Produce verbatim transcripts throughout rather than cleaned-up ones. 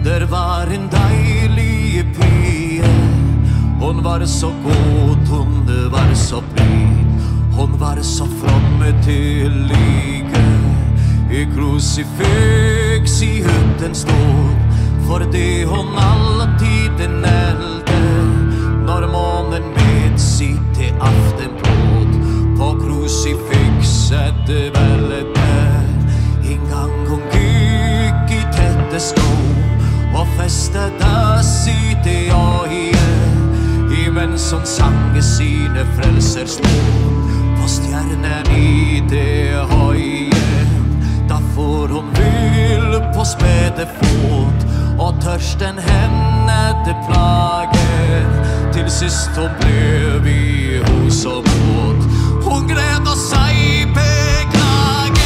Der var en dejlig pige. Hon var så god, hon var så blid. Hon var så fromme till like. I krucifix i hytten står. For det hon alltid nälde. När månen med sitt till aftenblåd. På krucifixet välte. En gang hon gick i tätte skå. Og festet der sitte jeg i Imens hon sang sine frelsers stå På stjernen i det høye Da får hon vil på spede fot Og tørsten henne det plager Til sist hon blev i hos og båt Hon gred og seg beklager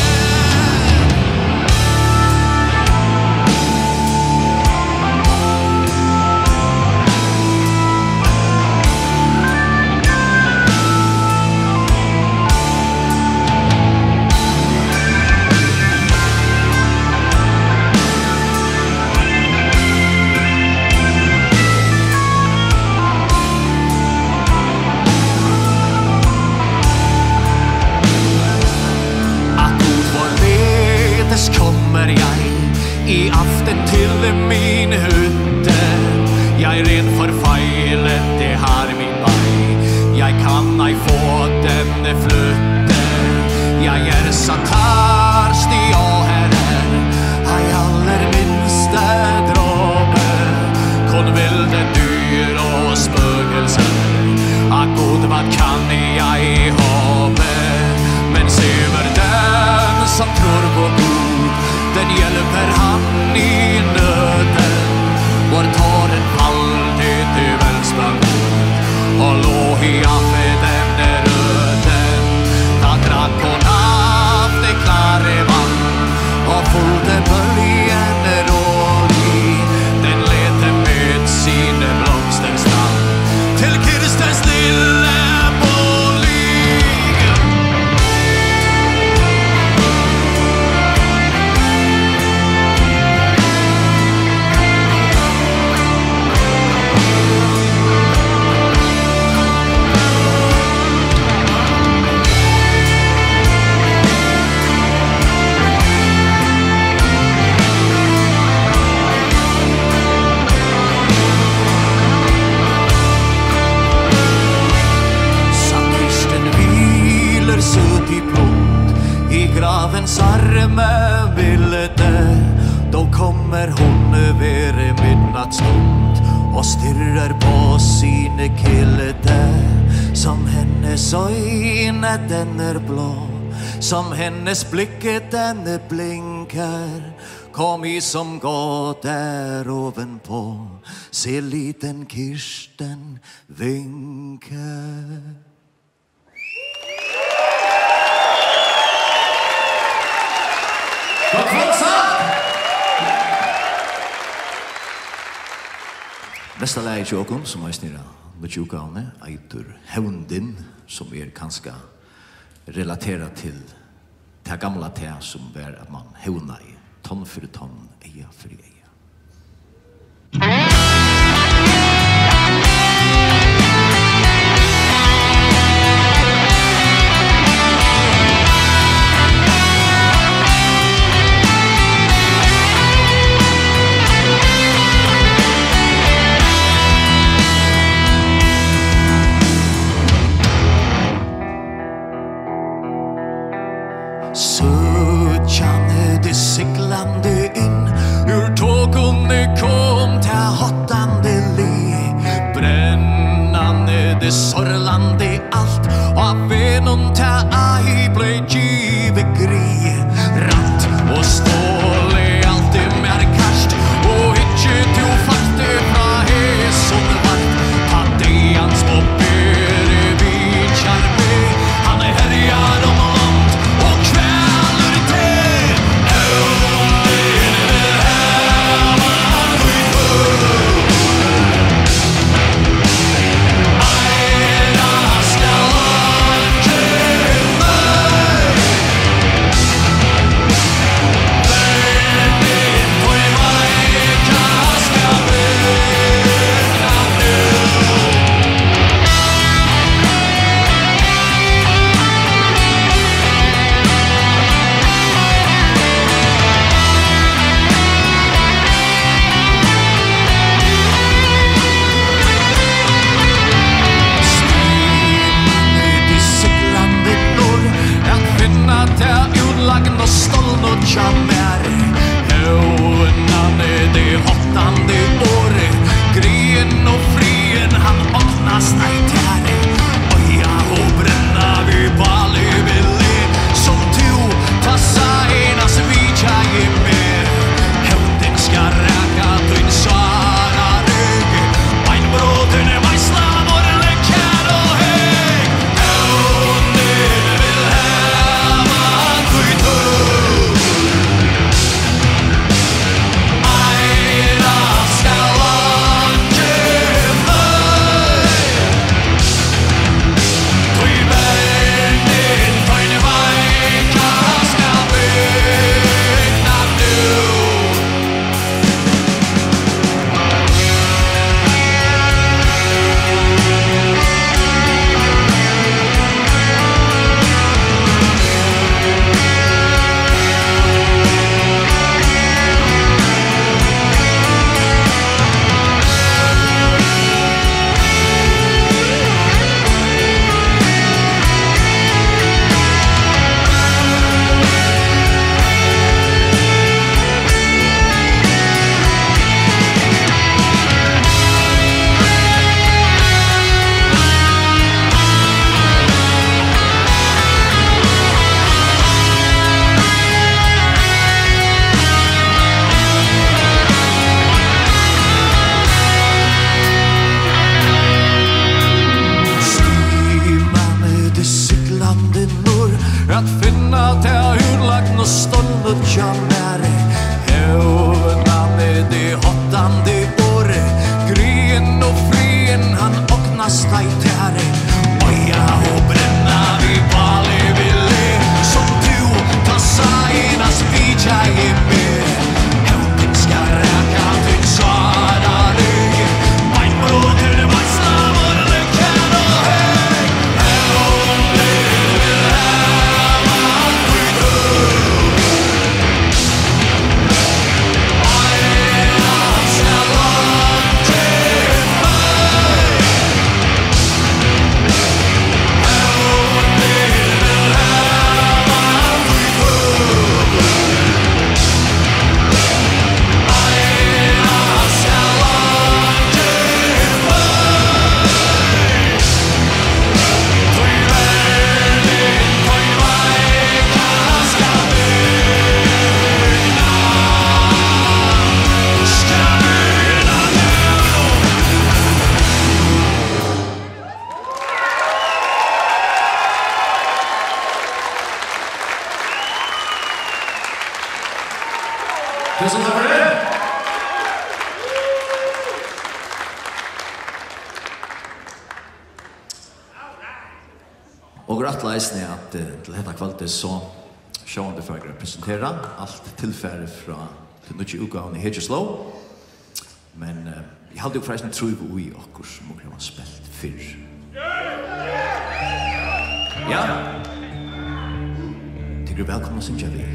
Kommer jeg i aften til min hytte Jeg ren forfeilet, det har min vei Jeg kan ei få denne flytte Jeg er så tarstig og herre Ei aller minste dråpe Kun vilde dyr og spøgelser Ah god, hva kan jeg håpe Men sever den som tror på Gud Den hjälper han i nöden Vår tåren alltid till välsprang Och låg i affe den är röden Da drack hon av det klare vann Och fulde böljen rålig Den lete med sine blomsterstrand Till Kirstens lille Gravens arme ville det Då kommer hon över midnattstund Och stirrar på sine killete Som hennes öjne den är blå Som hennes blicke den blinkar Kom i som gå där ovenpå Se liten Kirsten vinkar Vad konstigt! Nästa läge i Åkon som är snirra med tjokavne eitur Hevndin som är ganska relaterat till det gamla te som är att man hevna i tonn för tonn, eja för eja. Sötjande det siglande in ur tåg Tusen takk for det! Og gratulerer at til dette kvalget så sjående for å representere alt tilfære fra til nødvendig utgaven i Hedgeslow. Men uh, jeg hadde jo forresten tro på i okkur som må ha spilt fyrr. Ja. Tykker du velkommen å synge vi?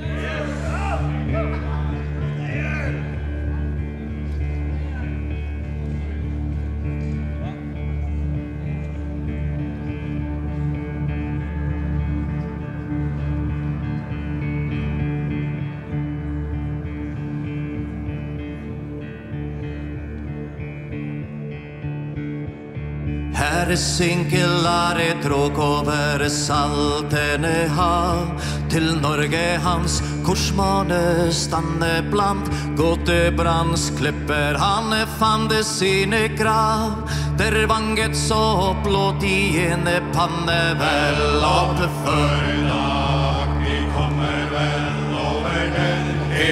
Herre sinkelare tråk over saltene hav til Norge hans korsmåne stanne blant gåte brannsklipper han fande sine grav der vanget så blått i en panne vel opp for dag vi kommer vel over den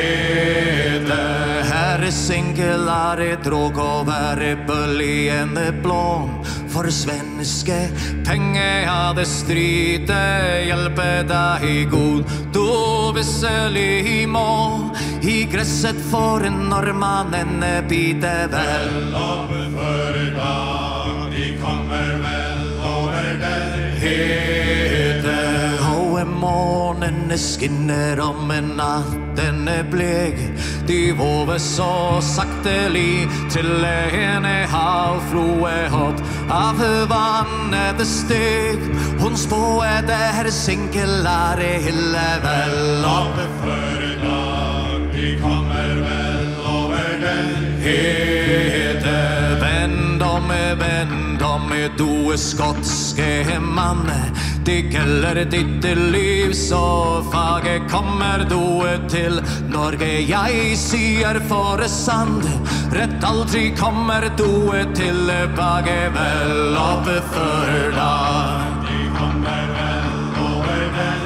hede Herre sinkelare tråk over bølgene blån for svenske penger hadde stryte hjelpe deg god du visselig må i gresset for norrmannen bite vel opp for dag de kommer vel over den hede og månen skinner om en natten bleg de våve så saktelig til henne havfroe hopp av vannet steg hun spåede her sinkelare hille vel opp for dag de kommer vel over den hede vend om vend om du skotske mann det gjelder ditt liv så fage kommer du til Norge jeg sier for sand rett aldri kommer du tilbake vel opp for dag de kommer vel over den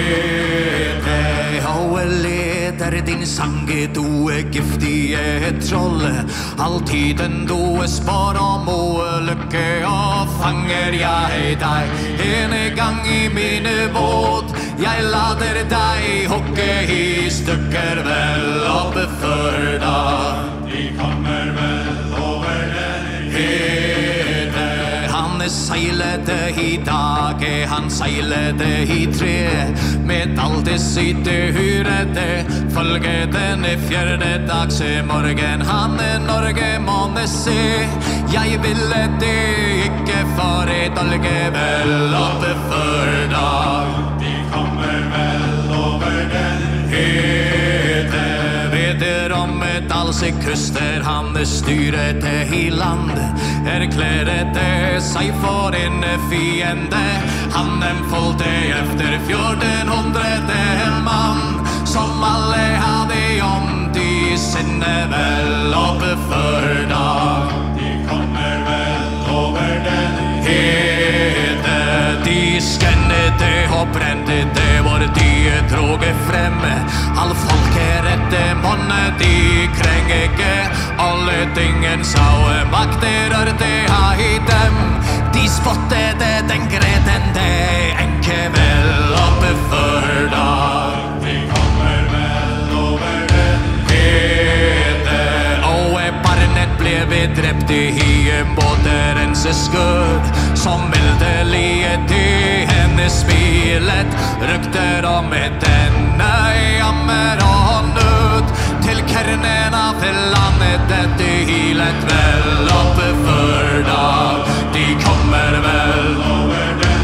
hede og leder din sange du giftige troll alltiden du spår om lykke og fanger jeg deg en gang i mine båt jeg lader deg hokke i stykker vel opp for dag de kommer vel over den hede han seilede i dag han seilede i tre med alt det sitte hyrede følge den fjerde dags morgen han Norge måne se jeg ville det ikke for et dolge vel opp for dag de kommer vel over den hede veder om et alse kuster han styrete i land erklærete seg for en fiende han fulgte efter fjorten hundrede mann som alle hadde om de sinne vel opp for dag de kommer vel over den hede de skennede og brente det var de droge fremme all folket rette måne de krengege alle tingen sa makter rørte ha i dem de spottede den gredende enke vel oppe for dag de kommer vel over den hede og barnet ble bedrept i båterens skuld som vildelige til henne smilet rykter om denne jammer og nød til kernen av landet dette hilet vel oppe for dag de kommer vel over den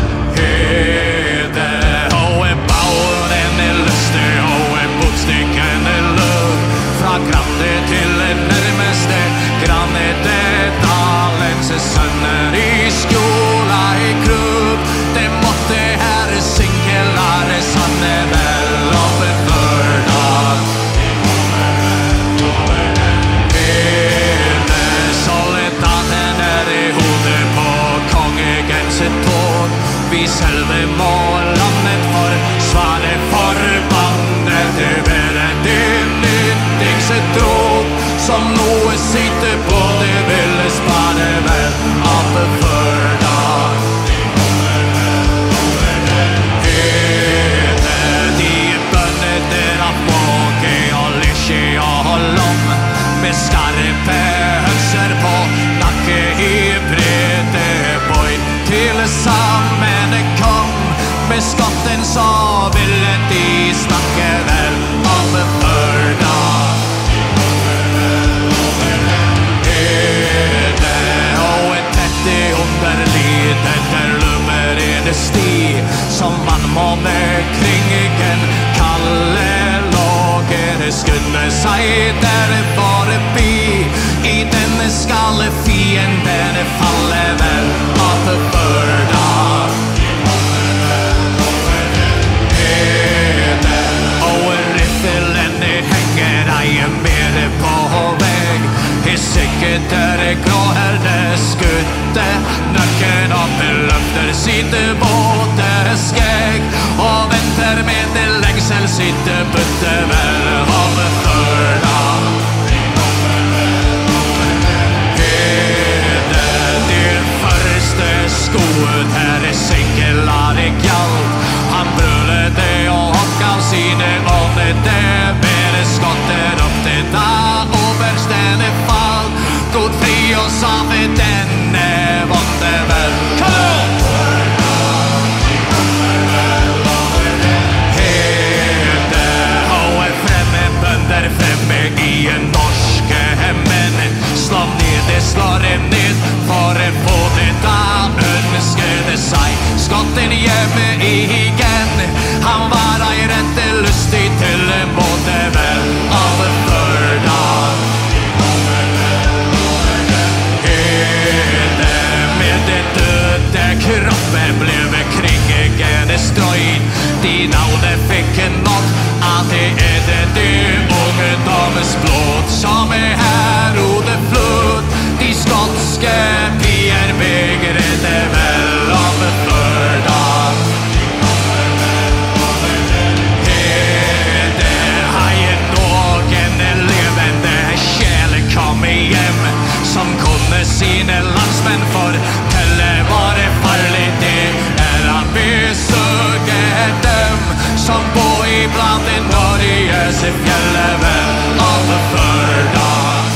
hede og bauren lyste og botstykken løv fra granne til nærmeste granne dalens sønner i skjola i krubb det måtte her sinkelare sanne vel oppe for dag de kommer vel over den hede tråd som noe sitter på det ville spare vel av Førda. Hede de bønner der av måke og lisje og lom med skarpe hønser på nakke i brede bøy til sammen kom med skatten så ville de snakke vel av Førda. Hede og et tette underlid etter lummer i det sti som man må med kringen kalle lager skulle seg der bare by i denne skalle fienden falle vel av Førda. Hede og riffelen henger ei mer på veg i sikkert der gråherde skutte nøkken opp løfter sitt båte skeg og venter med det lengsel sitt bytte vel av Førda. Hede de første skoet her sikkelar i gjald han brølede og hokkav sine ånde det mere skotter opp det da overstende fall god fri og sa ved denne vonde vel kom! Hede og er fremme bønder fremme i en norske menn slå ned det slår en ned for på det da ønskede seg skotten hjemme igen han var ei rette lustig til en måte vel av Førda. Hede med det døde kroppen blev kringen strøyd de navne fikk nok at det er det det ungdommens blod som er her og det flod de skotske pier begrede vel av Førda. Hede hei noen levende sjel kom hjem som kunne sine landsmenn fortelle var det farlig det er å besøke dem som bor iblant i Norges fjelle vel av Førda.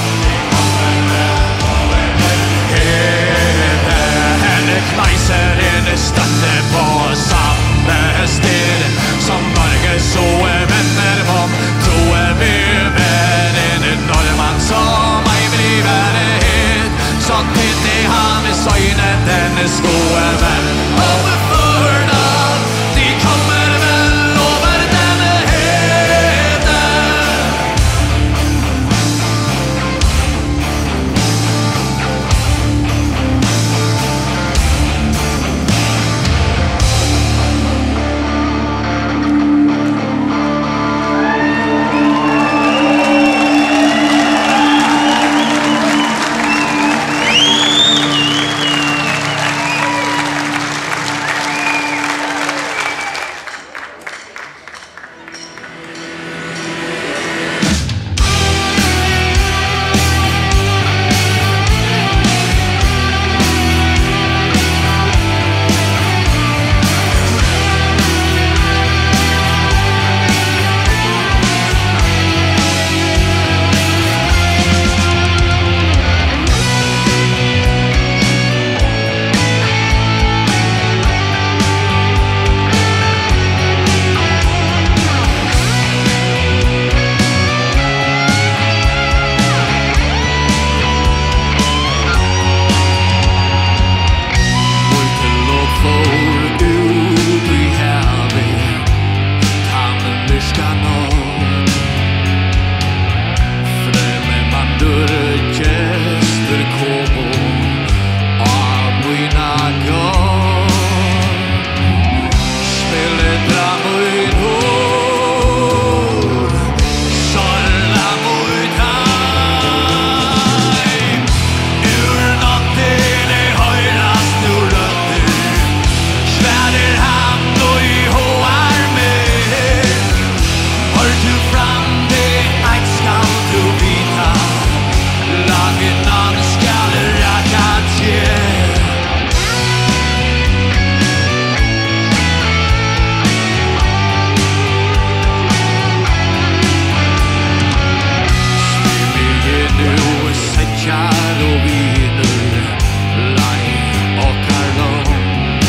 Nu setjar og viner Lai og karlon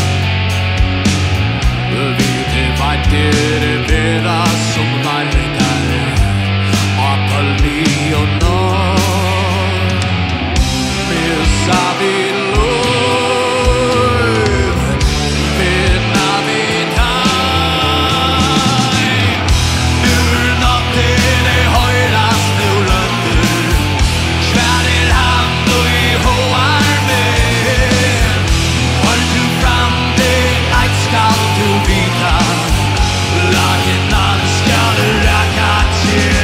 Vi til vakter vera som vargar Apalli og norr Missa vi lov Vinna vi taj Ur natten är höjras nu rötter Svär er hand och i hoar med Har du fram det ett skall du vita Lagen all skall räcka till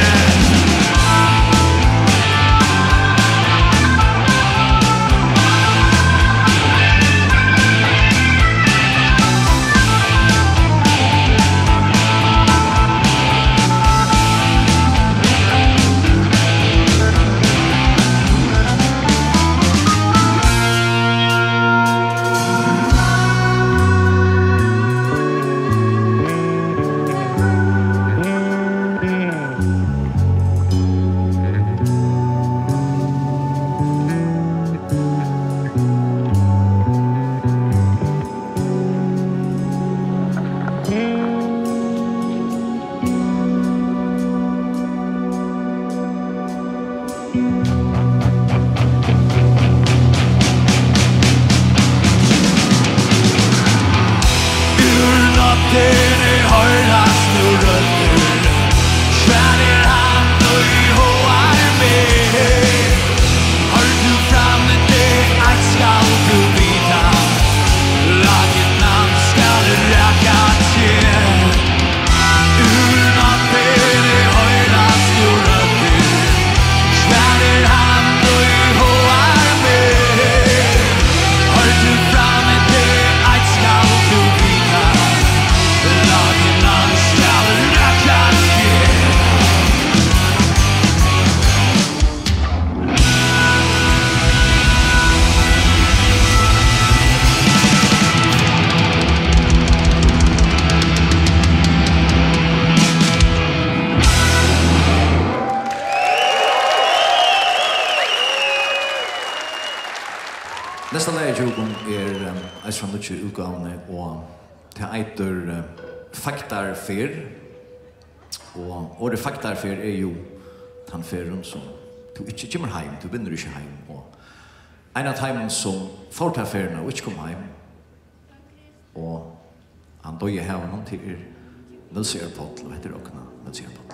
utgavene og til eiter uh, faktarfer og året faktarfer er jo den ferien som du ikke kommer hjem, du begynner ikke hjem og en av heimen som får til ferien og ikke kommer hjem og han døg i haven til Nils Erpott og heter åkna Nils Erpott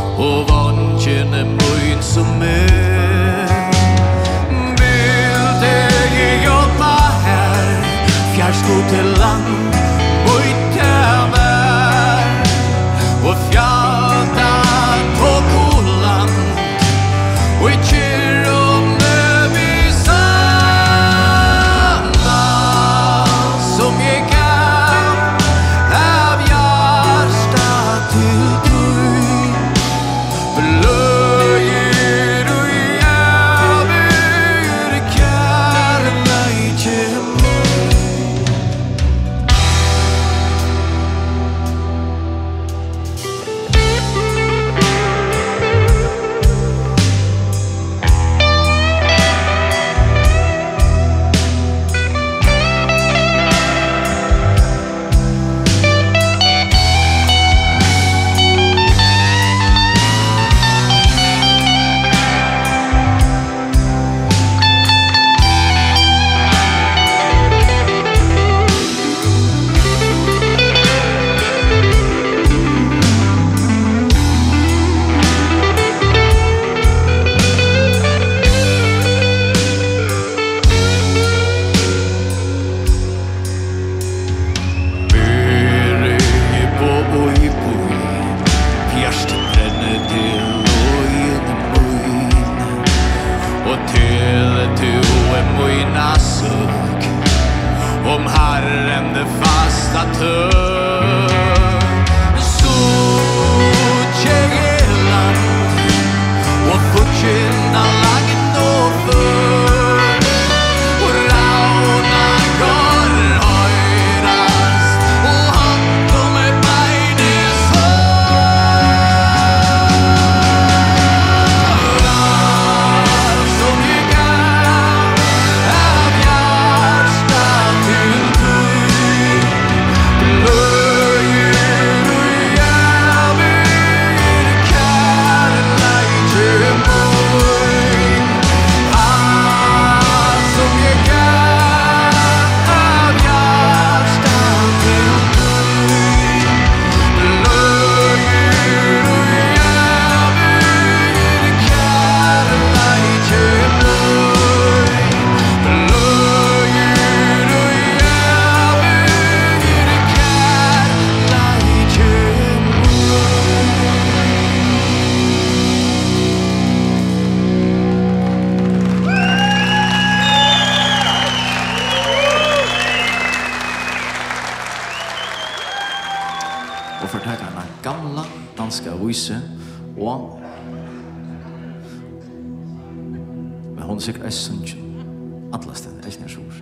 och vangen är mön som är. Vill det till du är mina sök. Om Herren det fasta tör. Så tjejland och fortsätta lagen och för. Och rauna går höjrast och han kommer beides hör. Som jag gav av hjärsta till dig. Löjer och jag vill kärlek till mig. Allt som jag gav av hjärsta till dig. Löjer och jag vill kärlek till mig. Löjer och jag vill kärlek till Og forteller den gamla danska vise og men hun er sikkert eis sunnsjen alla steder, eis nær sår.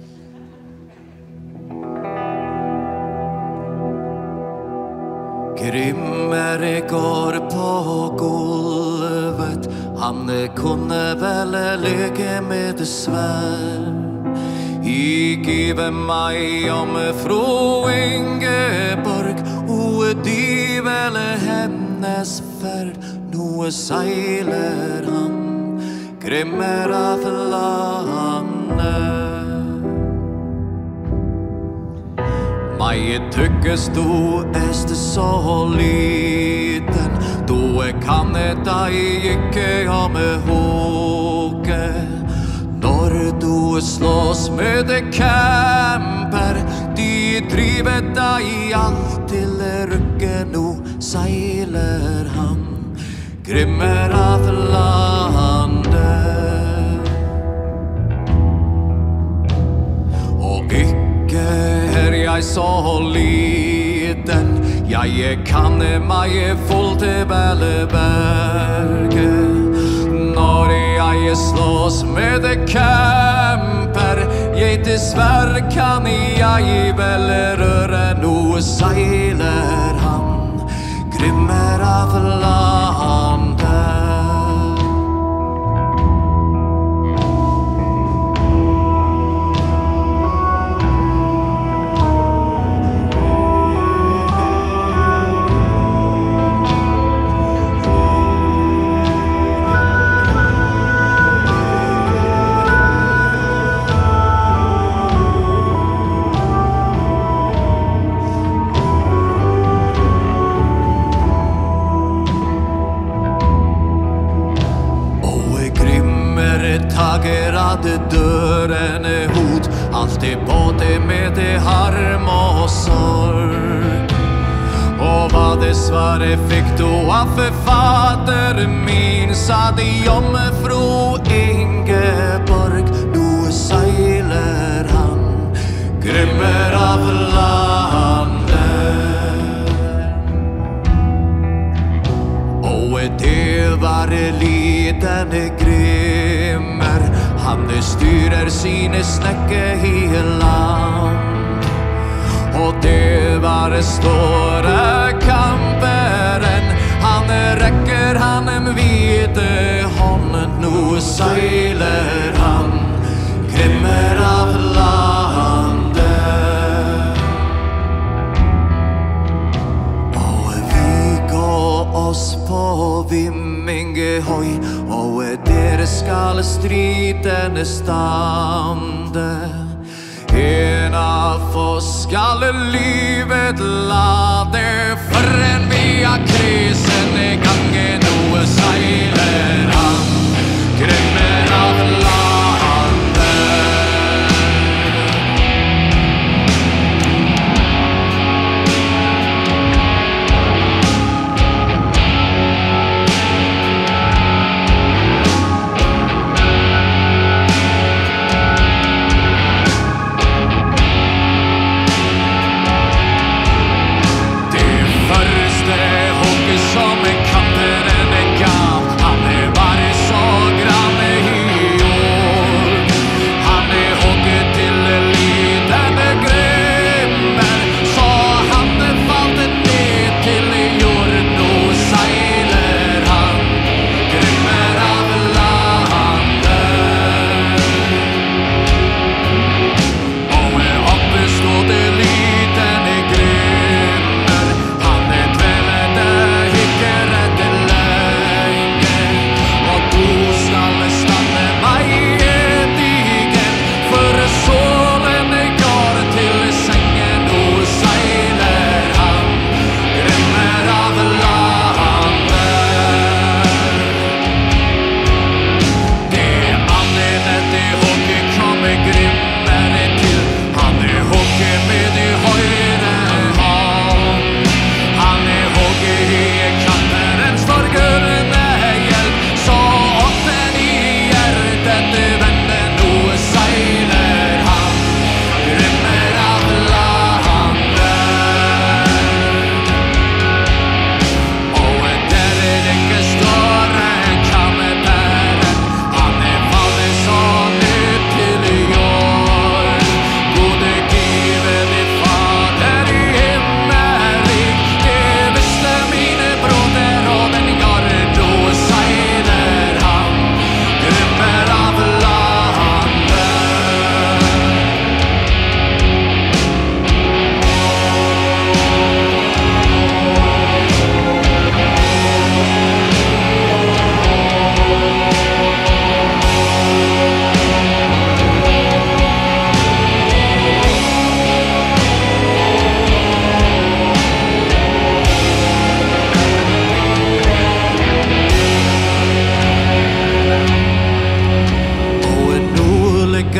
Grimmere går på gulvet. Han kunne vel leke med det svärd. I give mig om fru Ingeborg. Och de vel hennes färd. Nu seiler han Grimmera för landet. Mig tyckes du är så liten. Du kan dig ikke om hoke. Når du slåss med kämper, de driver dig allt till ryggen. Nu seiler han Grimmera för landet. Och ikke er jeg så liten. Jeg kan meg full til Belleberge. Når jeg slås med kämper, jeg dessverre kan jeg vel røre. Nu seiler han Grimmera för landet. Tager at døren er hot. Alltid på det med det harm og sorg. Og vad dessverre fikk du av fader min, sa de om fru Ingeborg. Nu seiler han Grimmer av landet. Og det var liten Grimmer. Han styrer sine snekke i land. Og det var store kamperen. Han rekker han en vide hånden. Nu seiler han Grimmer av landet. Og vi går oss på Vimmingehøy. Og dere skal striden stande. En av oss skal livet lade. Forren vi har krisen i gangen. Noe seiler han Grimmer av landet.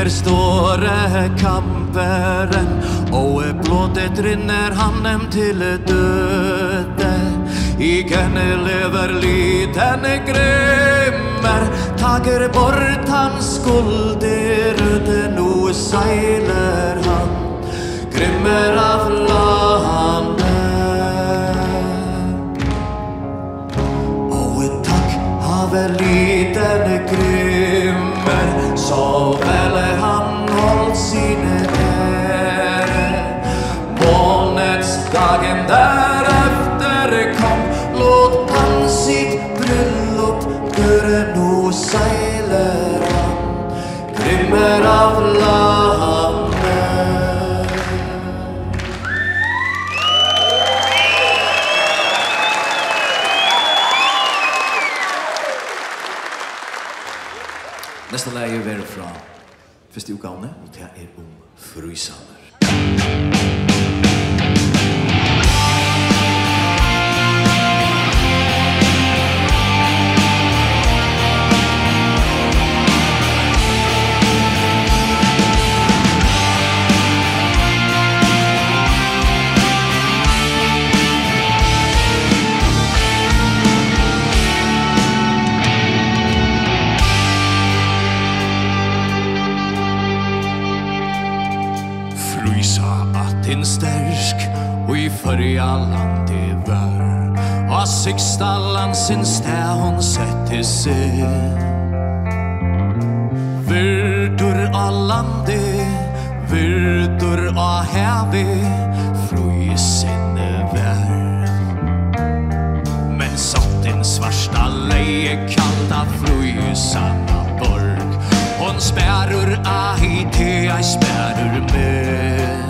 er store kamperen, og blodet rinner han dem til døde. Igen lever liten grimmer, tager bort hans skulder, nu seiler han, grimmer av landet. Og takk have liten grimmer, så vel han holdt sine ære. Måneds dagen derefter kom, låt han sitt bröllop göra, nu seiler han, grimmer av landet. Nästa läge är från första utgåvan, och det är om Frysarna. Din stärsk och i förra land det var, och sista landsins där hon sätter sig. Virdur av landet, virdur av havet, Fröjsinne vär. Men satt en svarsta leje kalda Fröjsanna borg, hon spärur ahi te ai spärur med.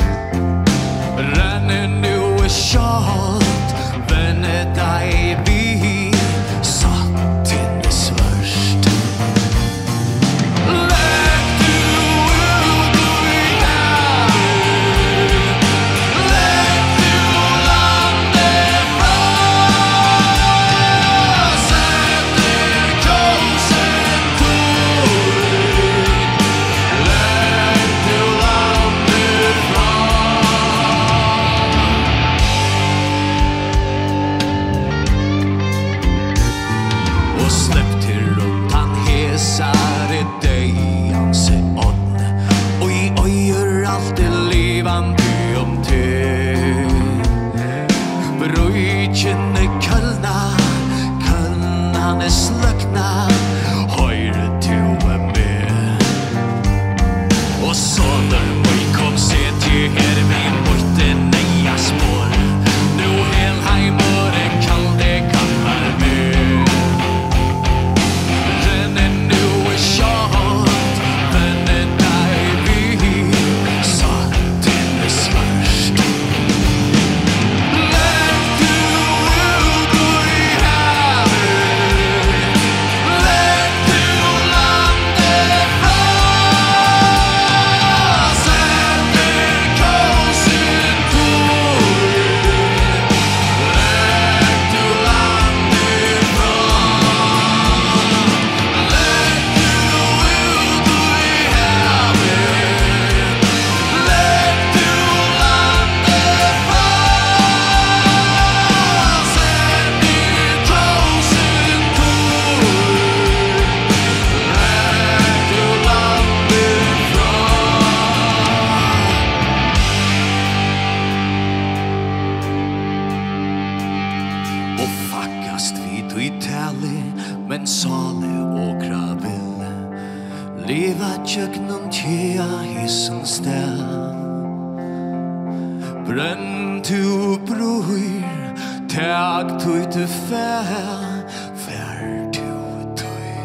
Renne nu är kjalt, venne dig vi satt inne svörst. Lägg du ut och i havet, lägg du landet fra, sätter kosen kort, lägg du landet fra. Och släpp till runt han hesare dig anse ånd, och i öjer allt det levande om te. Bröjtjen är kallna, kallnan är slökna, höjr du är med. Och sådär moj kom se till her vi måtte neja spår, nu Helheim och den kalde kallar med. Renne nu är kjalt, venne dig vi satt inne svörst. Lägg du ut och i havet, lägg du landet fra, sätter kosen kort, lägg du landet fra. Lägg du ut och i havet, lägg du landet fra, sätter kosen kort, lägg du landet fra. Och fackast vid och i tali, men sale åkra vill leva tjöknum tjea hissen stäv. Bränn tu bror, tag tu inte fär, fär tu tui.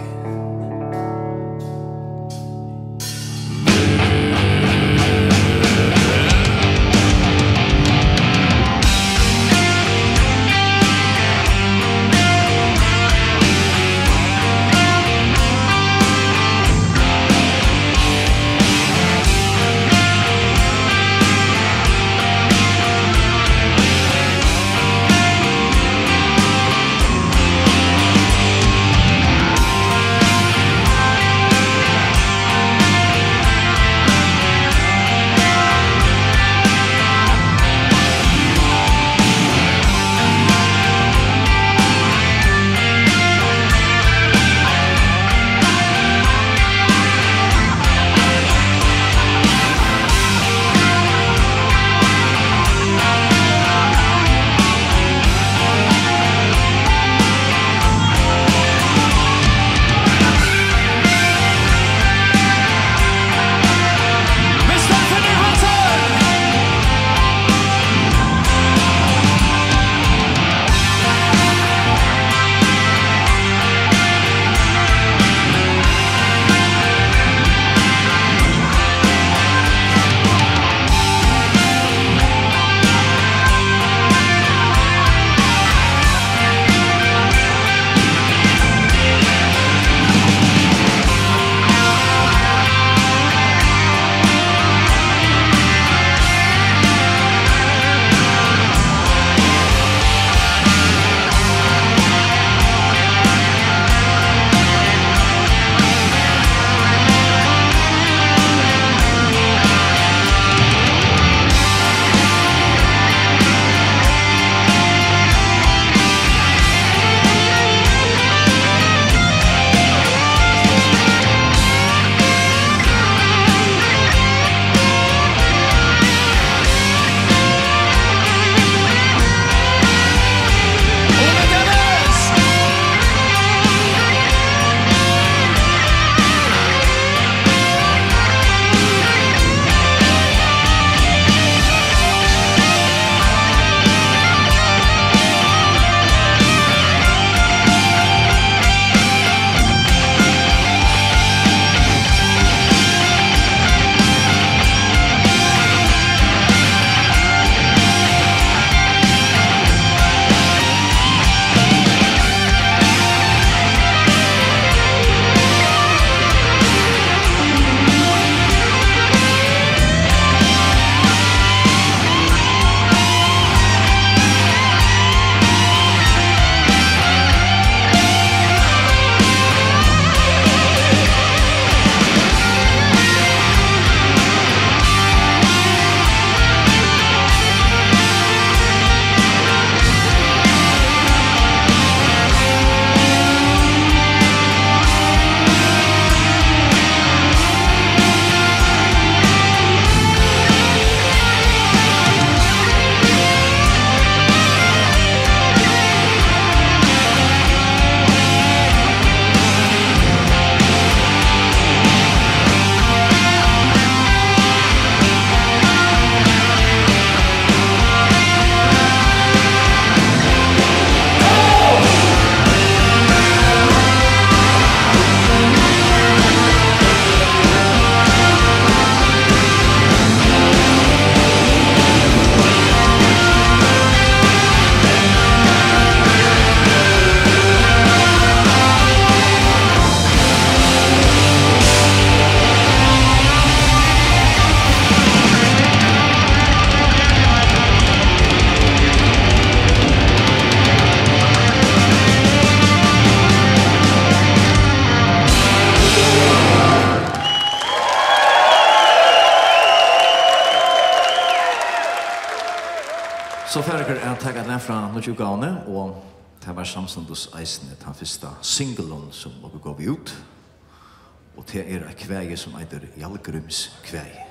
Så færger er taget den fra Norge og det var samståndes eisene den første singlen som må gå vi ut. Og det er et kveie som heter Jalgrums kveie.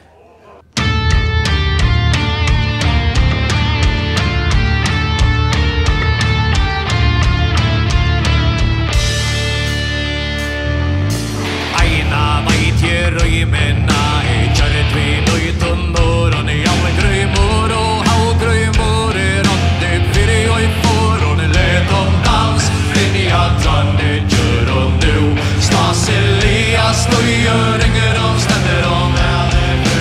Eina veit jeg røymena, jeg kjøret vi nøytunnor, og ni alle grøymor og havgrøymor er åtte fyri og i for, og ni let om dans, inn i hattane kjør og nu, Stas Elias nøyer, ringer om stender om henne.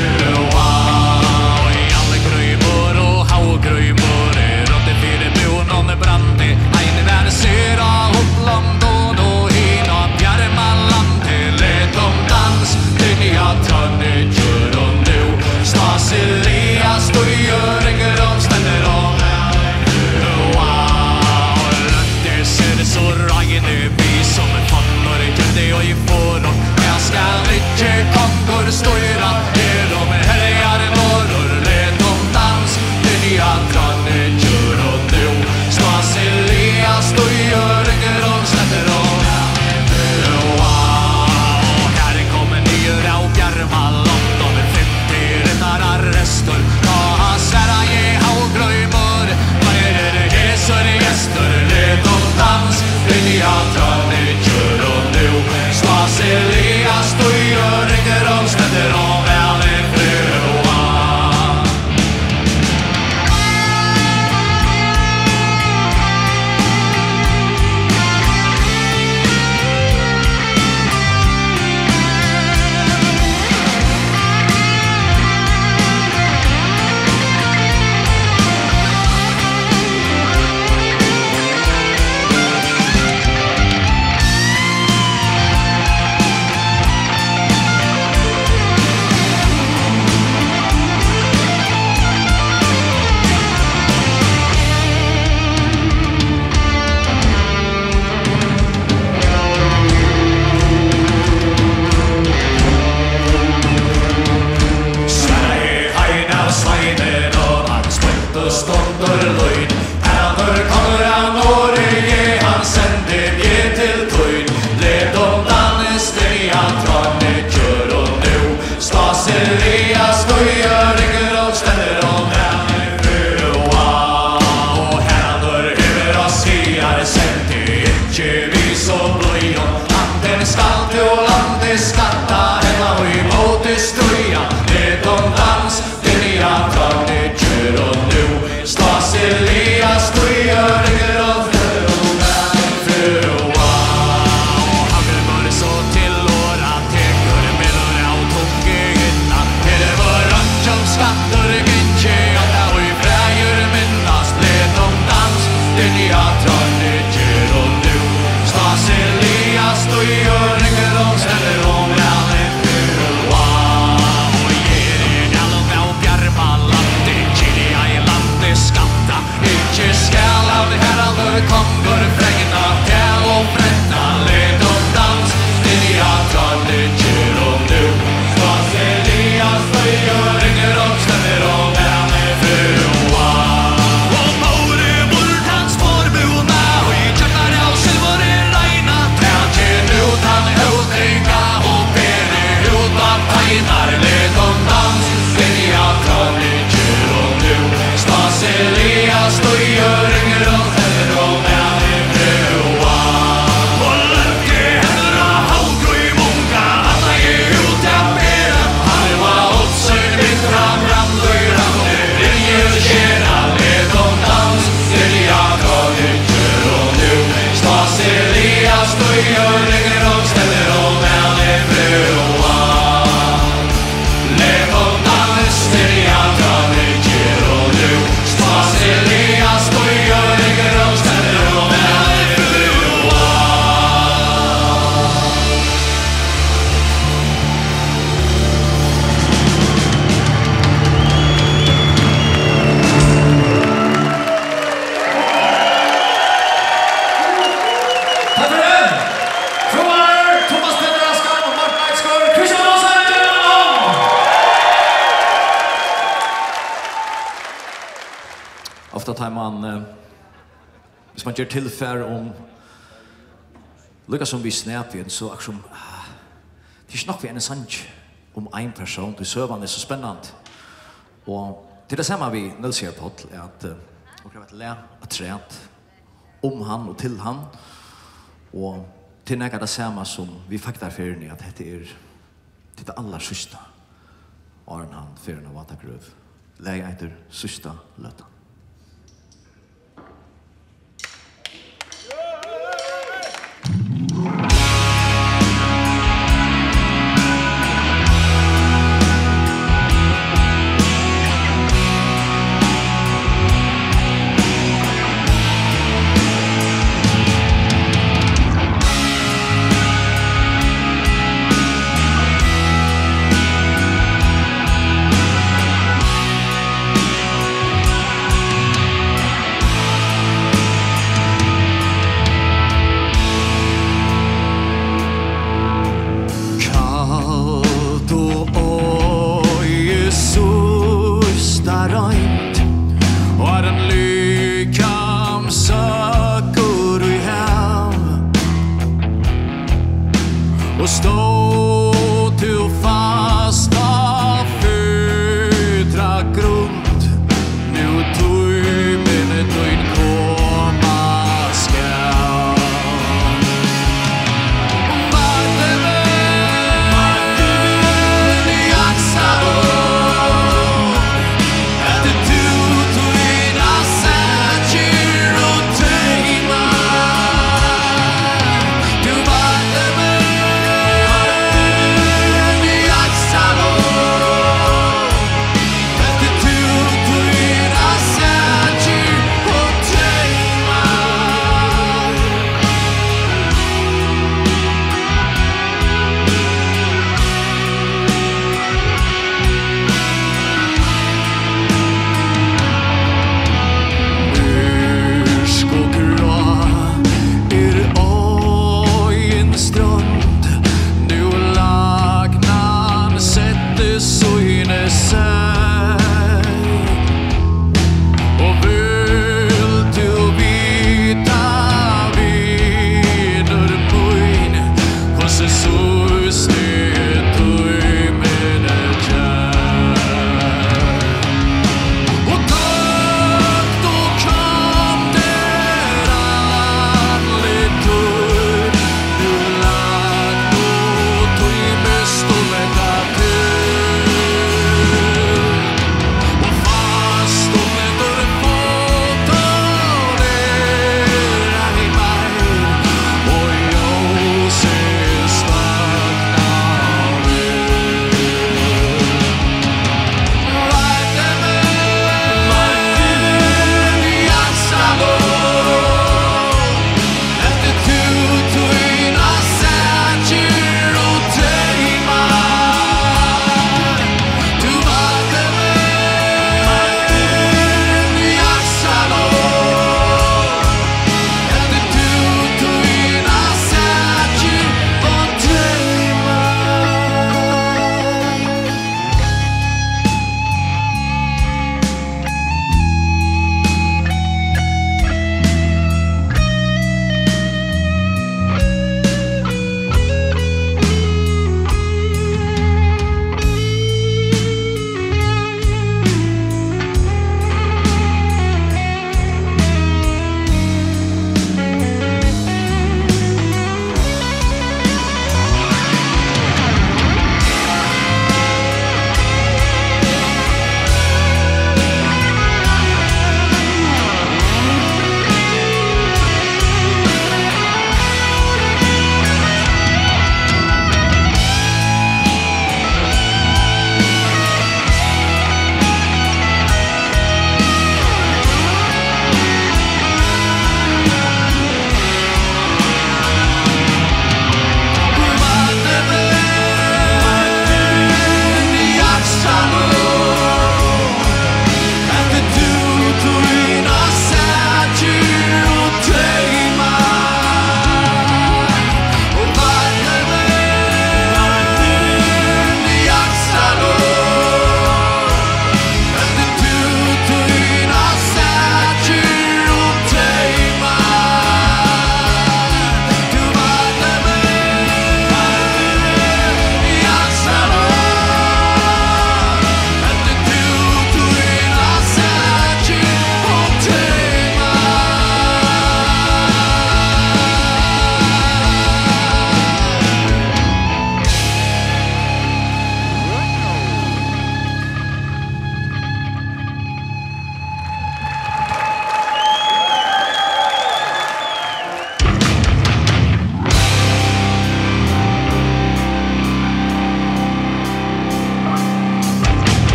tar man uh, hvis man gjør tilfær om lukka som vi snap igjen så akkurat som uh, det er ikke nok vi en sanj om en person det søvann er så spennende og til det samme vi nølser på er at uh, vi har vært læ og trent om han og til han og til nægget det samme som vi fikk der ferien i at dette er det er det aller sista Arne han ferien av Vatagrøv Læg etter sista løtta.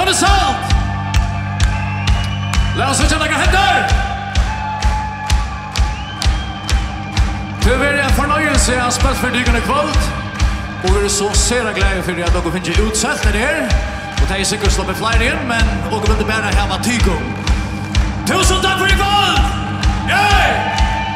det salt! Låt oss inte lägga händer! Det är en förnöjelse att spela för dygnet kvöld. Och vi är så sera glädje för att dere finner utsett det där. Och det är säkert slå med fler igen, men dere vill inte bara hava tygum. Tusen tack för ikväll! Yay!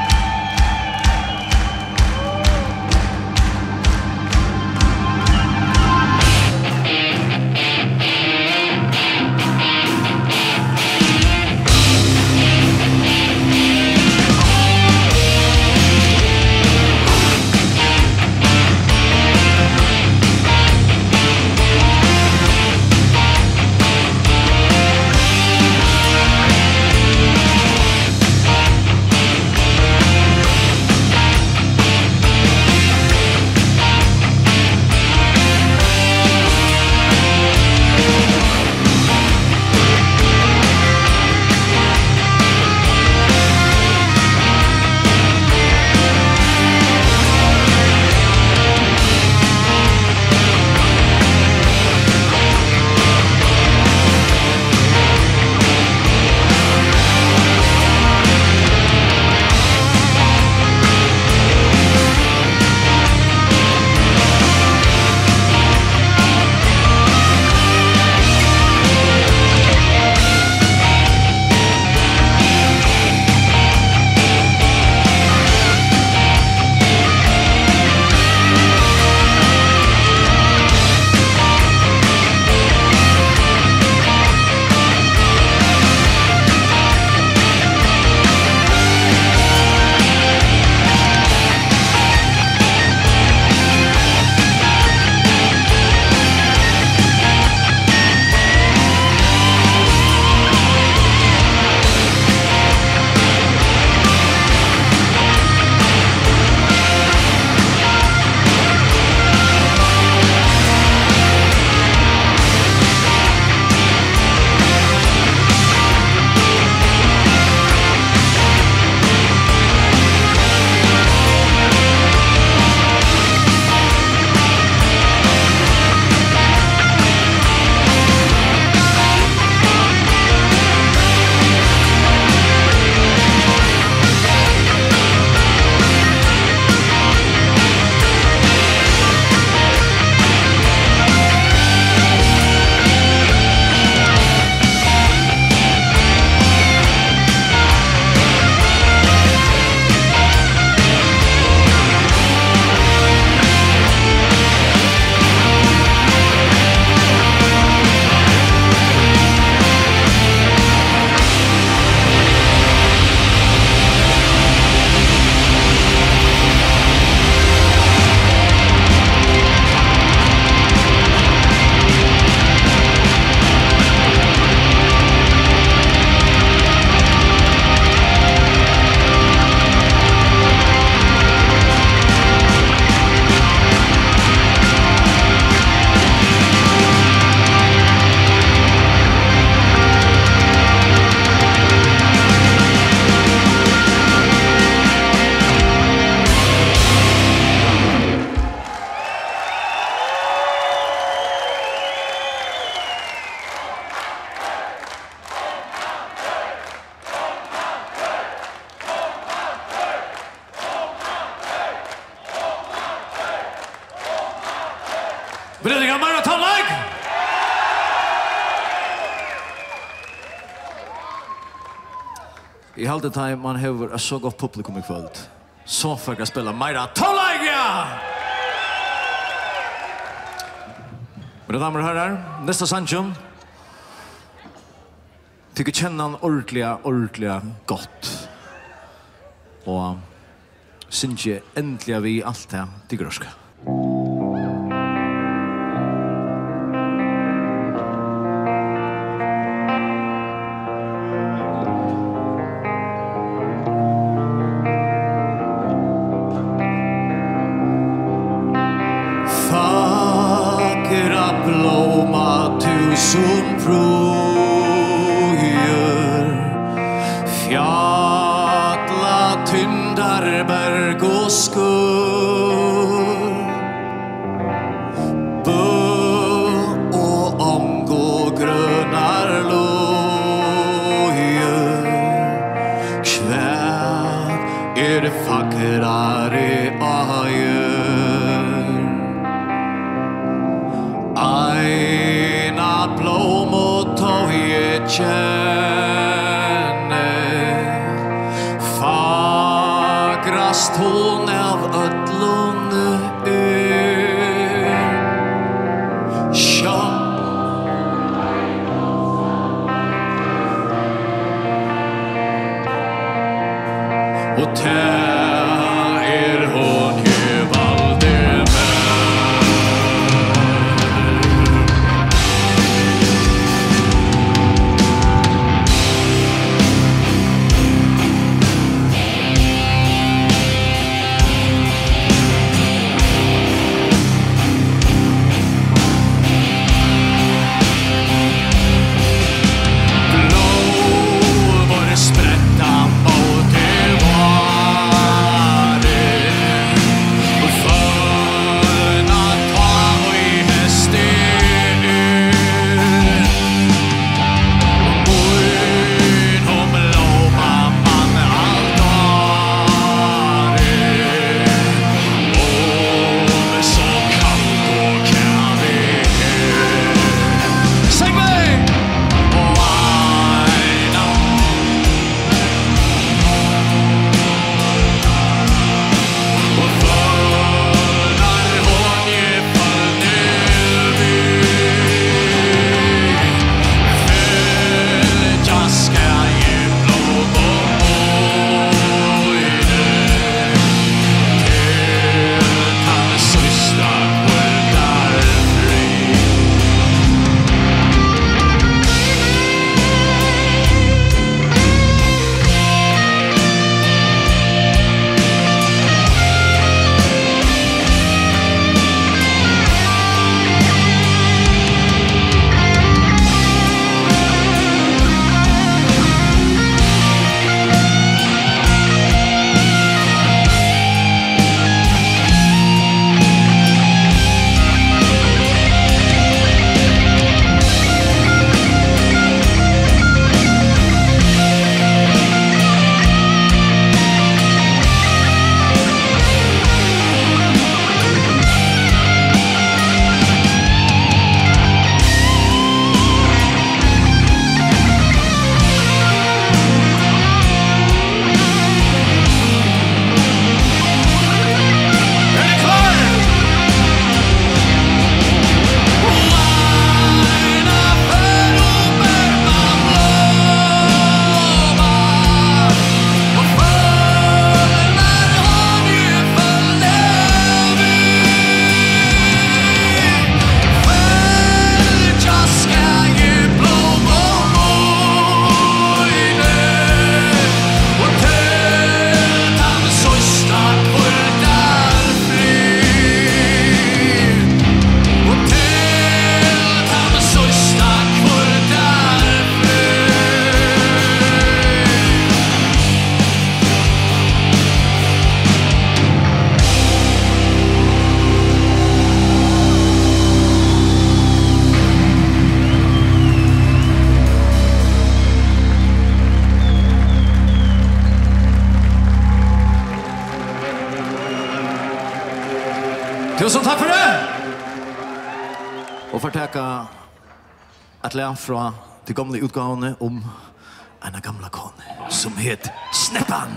Brödringar maratonlag! I halde time man hever a så gott publikum i kvöld. Så för att spela maratonlag, ja! Mina damer och herrar, nästa sanjon. Tycker känna en ordentliga, ordentliga gott. Och syns jag äntligen vi allt det till gröska. Grön vakrare ager Eina blóm og tog ég kjenne Fagrast hon av öllun er Sjá Og tær er hon je valde Tusen takk for det! Og for takka at lære fra de gamle utgavene om en gamla kone som het Sneppan.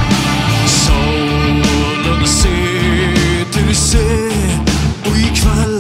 Se, og i kveld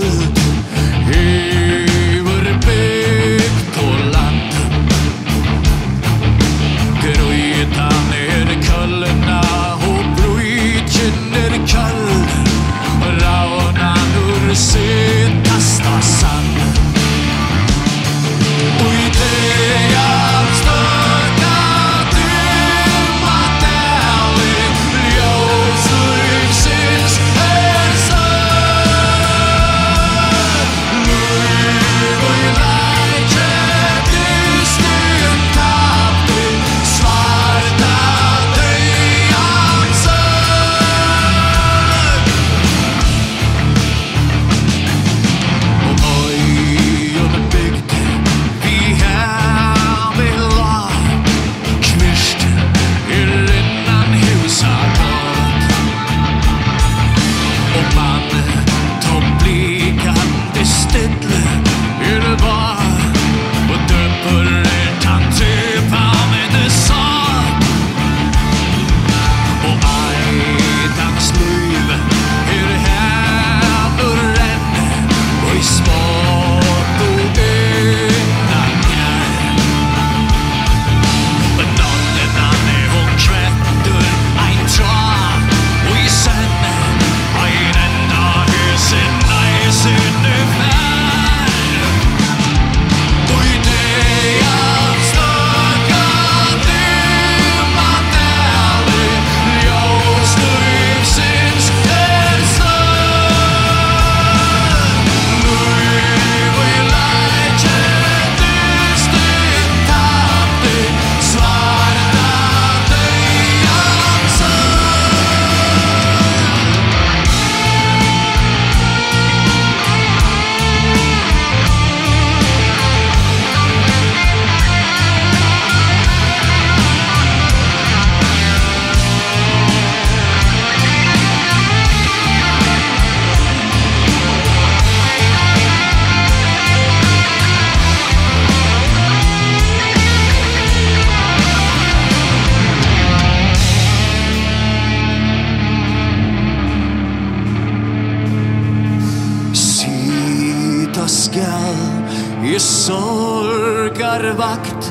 borgar vakt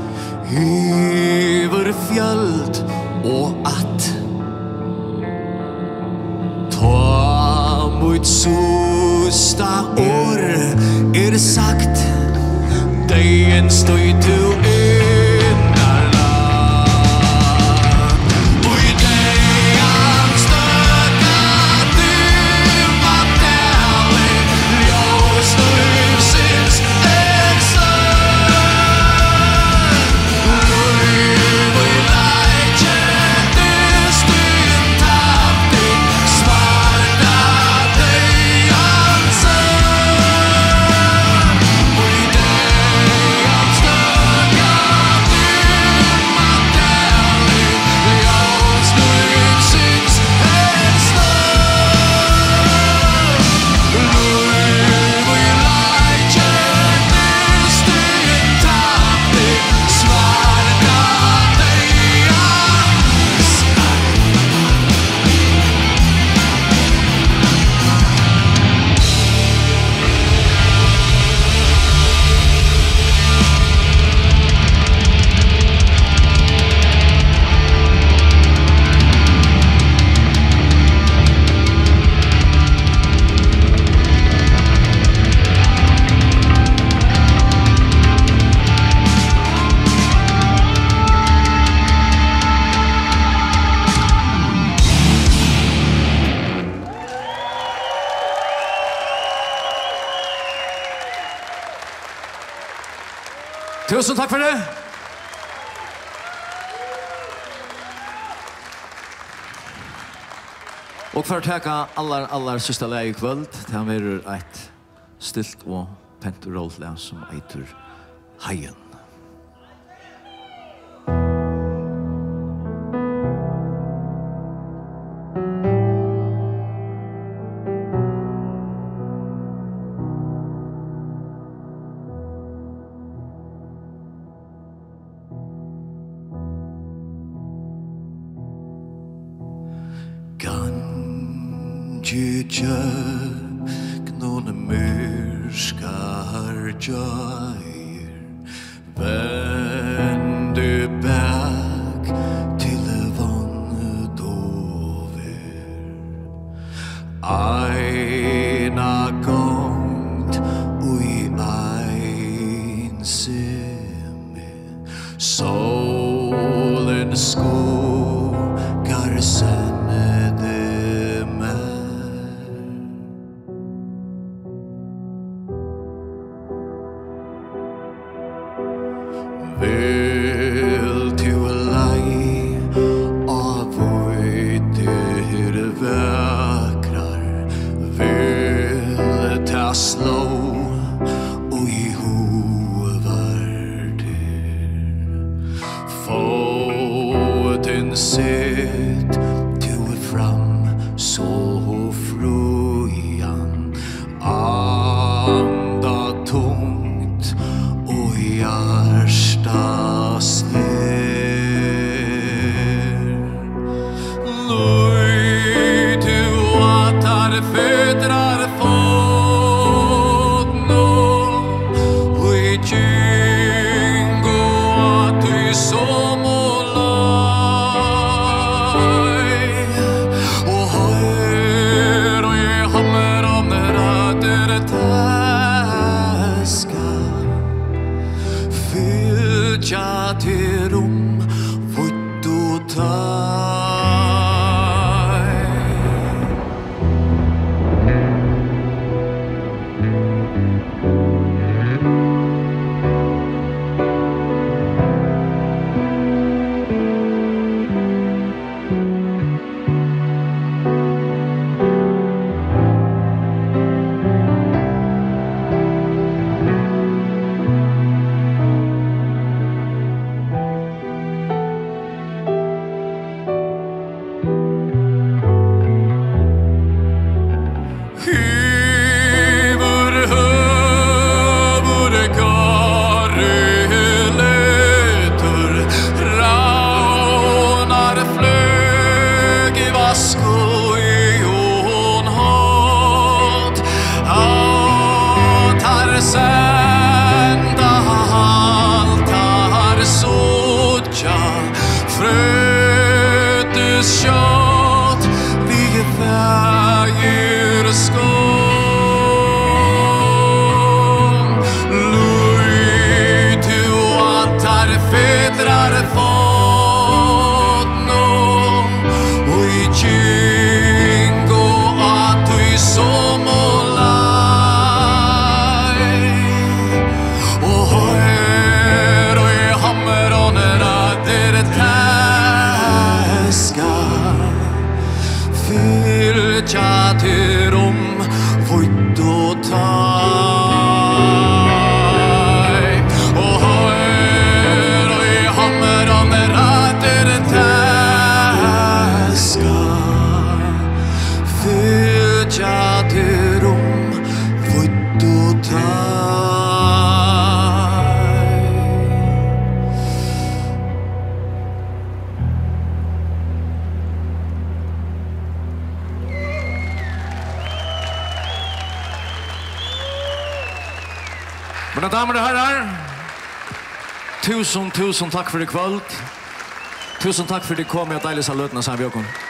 Iver fjöld og att Ta mot susta år er sagt Dejen stoi tu innarla Og i dejan stöka dimma dæli Ljós livsins er søn Luiv og i leitje Dystyn tapti Svarta dejan søn Og i dejan stöka dimma dæli Ljós livsins er søn Luiv og i leitje Dystyn tapti Svarta dejan Tusen takk for det. Og for å teka allar, allar sista leie i kvöld, det har vært et stilt og pent og rolt leie som eitur Haien. Gitja knone myrskar jair Vende bak til vannet over Eina gongt og i einsemme Solen skuggar sennede Vel til lei av vøyder vekrar Vel ta slå og i hovarder Foten sett til fram så frujan Anda tungt og hjärsta snär Lui tu atar födrar fått nå Och i kyngo att du som och laj Och hör och i hammer om när röter täska Fylltja till rum Vutt och taj sända frøtes kjøtt, vi er fægir skål. Lui tu antar fedrare fått nå, og i kyngo at du som og lai. Og her og i Hamradun at dere täska, fylltja til rom, vutt og tai. Og her og i Hamradun at dere täska, fylltja til rom, vutt og tai. Mina damer og herrar, tusen, tusen takk for i kvöld. Tusen takk for at de kom med at deilig sa løtene sammen, Bjørkon.